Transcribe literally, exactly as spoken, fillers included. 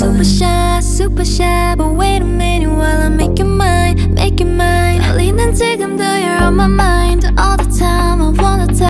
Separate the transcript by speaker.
Speaker 1: super shy, super shy. But wait a minute while I make you mine, make you mine. 달리는 지금도 you're on my mind.